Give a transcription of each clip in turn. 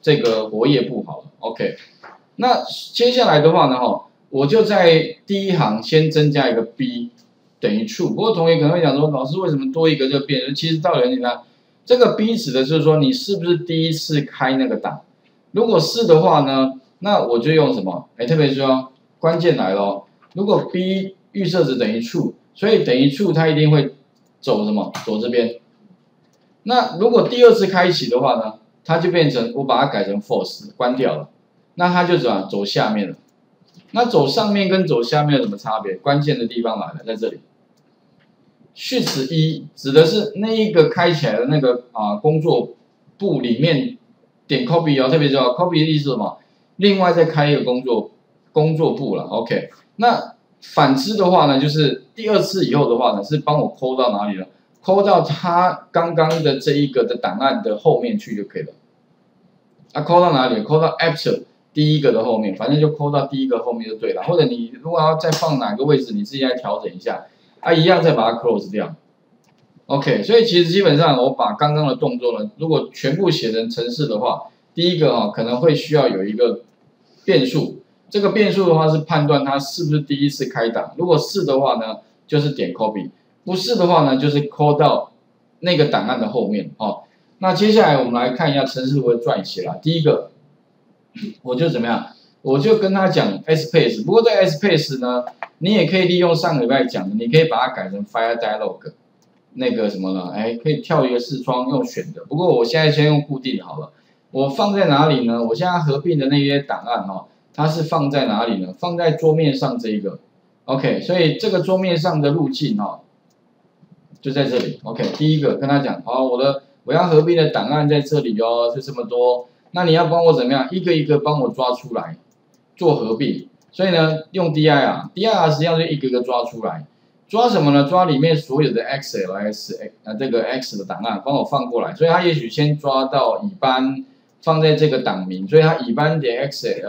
这个活页簿好了 ，OK。那接下来的话呢，我就在第一行先增加一个 b 等于 true。不过同学可能会讲说，老师为什么多一个这个变？其实道理很简单，这个 b 指的就是说你是不是第一次开那个档。如果是的话呢，那我就用什么？特别说关键来了，如果 b 预设值等于 true， 所以等于 true 它一定会走什么？走这边。那如果第二次开启的话呢，它就变成我把它改成 false， 关掉了。那它就走下面了。那走上面跟走下面有什么差别？关键的地方来了，在这里。Shift 1指的是那一个开起来的那个工作簿里面点 copy 特别重要。copy 的意思是什么？另外再开一个工作簿了。OK， 那反之的话呢，就是第二次以后的话呢，是帮我抠到哪里了？抠到它刚刚的这一个的档案的后面去就可以了。抠到哪里？抠到 after。第一个的后面，反正就抠到第一个后面就对了。或者你如果要再放哪个位置，你自己来调整一下，一样再把它 close 掉。OK， 所以其实基本上我把刚刚的动作呢，如果全部写成程式的话，第一个可能会需要有一个变数，这个变数的话是判断它是不是第一次开档。如果是的话呢，就是点 copy； 不是的话呢，就是抠到那个档案的后面。那接下来我们来看一下程式如何撰写啦。第一个。我就怎么样？我就跟他讲 space， 不过在 space 呢，你也可以利用上个礼拜讲的，你可以把它改成 fire dialog， 那个什么呢？可以跳一个视窗用选的。不过我现在先用固定好了。我放在哪里呢？我现在合并的那些档案它是放在哪里呢？放在桌面上这一个。OK， 所以这个桌面上的路径就在这里。OK， 第一个跟他讲，我要合并的档案在这里就这么多。那你要帮我怎么样？一个一个帮我抓出来，做合并。所以呢，用 dir 实际上就一个一个抓出来。抓什么呢？抓里面所有的 XLS 这个 X 的档案，帮我放过来。所以它也许先抓到乙班放在这个档名，所以它乙班点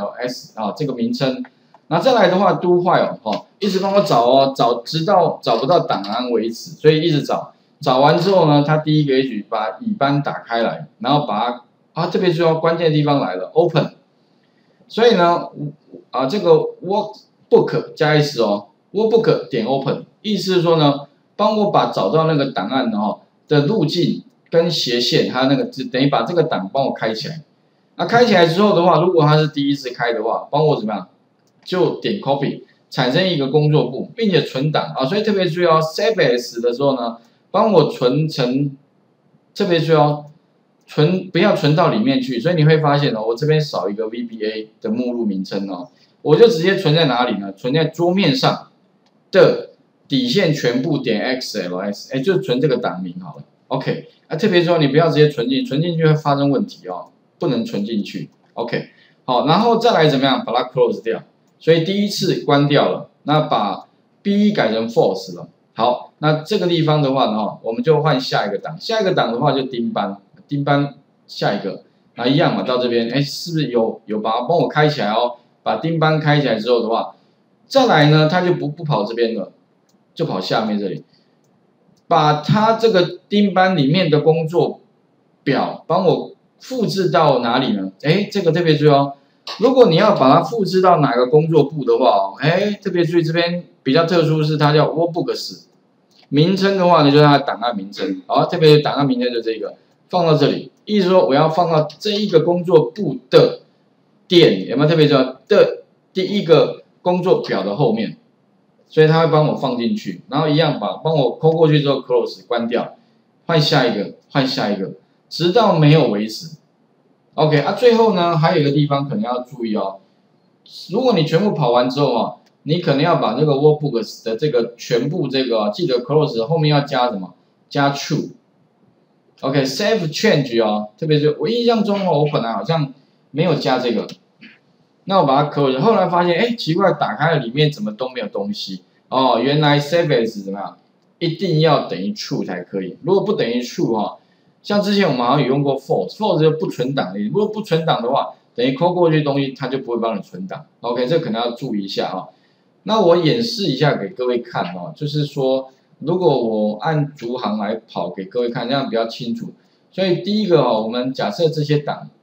XLS 这个名称。那再来的话 ，do while 一直帮我找找直到找不到档案为止，所以一直找。找完之后呢，它第一个也许把乙班打开来，然后把它特别重要关键的地方来了 ，open。所以呢，这个 workbook 加 s workbook 点 open， 意思是说呢，帮我把找到那个档案的路径跟斜线，它那个等于把这个档帮我开起来。那开起来之后的话，如果它是第一次开的话，帮我怎么样？就点 copy 产生一个工作簿，并且存档所以特别注意save as 的时候呢，帮我存成，特别注意不要存到里面去，所以你会发现我这边少一个 VBA 的目录名称我就直接存在哪里呢？存在桌面上的底线全部点 XLS， 就存这个档名好了。OK， 特别说你不要直接存进去会发生问题不能存进去。OK， 好，然后再来怎么样？把它 close 掉。所以第一次关掉了，那把 B 改成 false 了。好，那这个地方的话呢，我们就换下一个档。下一个档的话就丁班下一个，一样嘛，到这边，是不是有把它帮我开起来把丁班开起来之后的话，再来呢，它就不跑这边了，就跑下面这里，把它这个丁班里面的工作表帮我复制到哪里呢？这个特别注意如果你要把它复制到哪个工作簿的话特别注意这边比较特殊是它叫 workbooks， 名称的话呢就是它的档案名称，特别档案名称就这个，放到这里，意思说我要放到这一个工作簿的点，有没有特别重要的第一个工作表的后面，所以它会帮我放进去，然后一样帮我抠过去之后 close 关掉，换下一个，直到没有为止。OK 最后呢还有一个地方可能要注意如果你全部跑完之后你可能要把这个 workbooks 的这个全部这个记得 close 后面要加什么？加 true。OK，save change 特别是我印象中我本来好像没有加这个，那我把它 close， 后来发现奇怪，打开了里面怎么都没有东西原来 save as 怎么样？一定要等于 true 才可以，如果不等于 true 像之前我们好像有用过 false 就不存档的，如果不存档的话，等于抠过去的东西它就不会帮你存档。OK， 这可能要注意一下那我演示一下给各位看就是说，如果我按逐行来跑给各位看，这样比较清楚。所以第一个我们假设这些档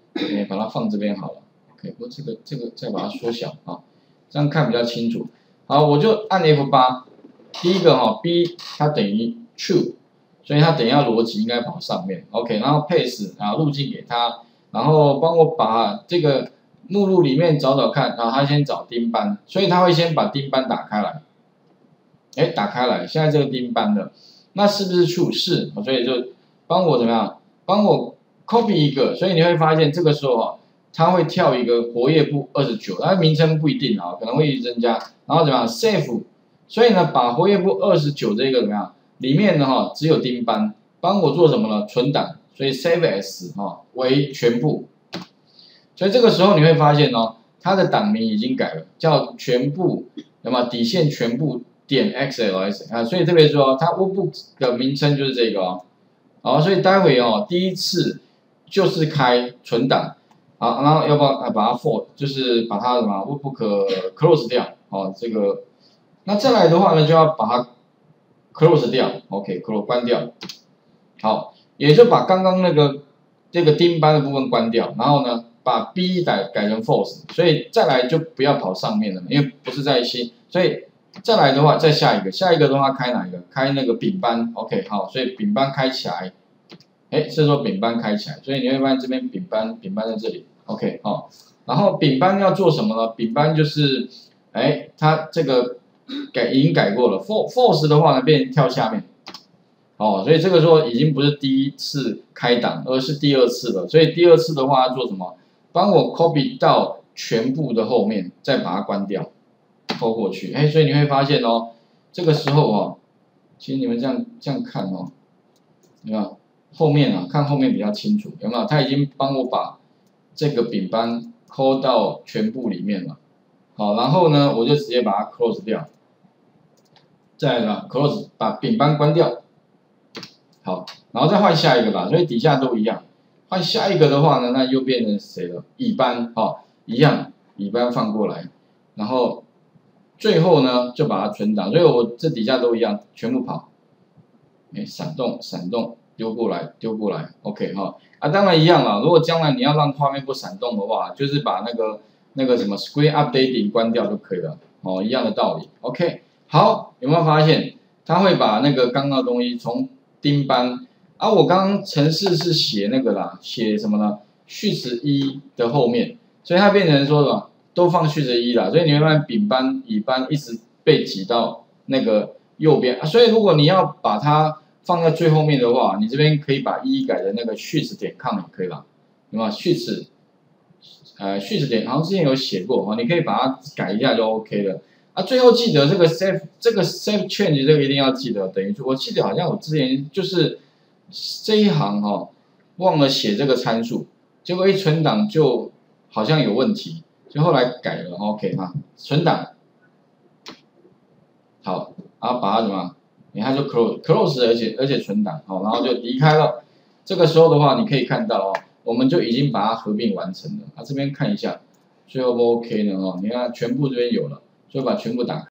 把它放这边好了。OK， 不过这个再把它缩小啊，这样看比较清楚。好，我就按 F8，第一个B 它等于 true， 所以它等一下逻辑应该跑上面。OK， 然后 paste 路径给它，然后帮我把这个目录里面找找看，然后它先找钉班，所以它会先把钉班打开来。打开来，现在这个钉班了，那是不是 true？ 是，所以就帮我怎么样？帮我 copy 一个，所以你会发现这个时候它会跳一个活页簿29，它名称不一定可能会一直增加，然后怎么样 save？ 所以呢，把活页簿29这个怎么样？里面呢只有钉班，帮我做什么呢？存档，所以 save as 为全部，所以这个时候你会发现它的档名已经改了，叫全部，那么底线全部点 XLS 所以特别说它 workbook 的名称就是这个所以待会第一次就是开存档然后要不要把它 for 就是把它什么 workbook close 掉这个，那再来的话呢就要把它 close 掉 ，OK，close 关掉，好，也就把刚刚这个钉班的部分关掉，然后呢把 B 改成 false， 所以再来就不要跑上面了，因为不是在新，所以再来的话再下一个的话开哪一个？开那个丙班 ，OK， 好，所以丙班开起来，这时候丙班开起来，所以你会发现这边丙班在这里 ，OK， 好，然后丙班要做什么呢？丙班就是它这个已经改过了 ，false 的话呢变成跳下面。所以这个时候已经不是第一次开档，而是第二次了。所以第二次的话要做什么？帮我 copy 到全部的后面，再把它关掉，拖过去。所以你会发现这个时候其实你们这样看有没有？后面看后面比较清楚，有没有？它已经帮我把这个丙班 call 到全部里面了。好，然后呢，我就直接把它 close 掉，再来呢 close 把丙班关掉。好，然后再换下一个吧，所以底下都一样。换下一个的话呢，那又变成谁了？乙班一样，乙班放过来，然后最后呢就把它存档，所以我这底下都一样，全部跑。闪动，丢过来，OK 当然一样啦。如果将来你要让画面不闪动的话，就是把那个什么 Screen Updating 关掉就可以了。一样的道理。OK， 好，有没有发现它会把那个刚刚的东西从钉班我刚刚程式是写那个啦，写什么呢？序词1的后面，所以它变成说什么都放序词1啦，所以你会发现丙班、乙班一直被挤到那个右边所以如果你要把它放在最后面的话，你这边可以把1改成那个序词点 com 也可以啦，有没有？序词点，好像之前有写过你可以把它改一下就 OK 了。最后记得这个 save change 这个一定要记得，等于说我记得好像我之前就是这一行忘了写这个参数，结果一存档就好像有问题，就后来改了 OK 存档，好，然后把它什么，你看就 close 而且存档然后就离开了。这个时候的话，你可以看到我们就已经把它合并完成了。这边看一下，最后不 OK 呢你看全部这边有了。就把全部打开。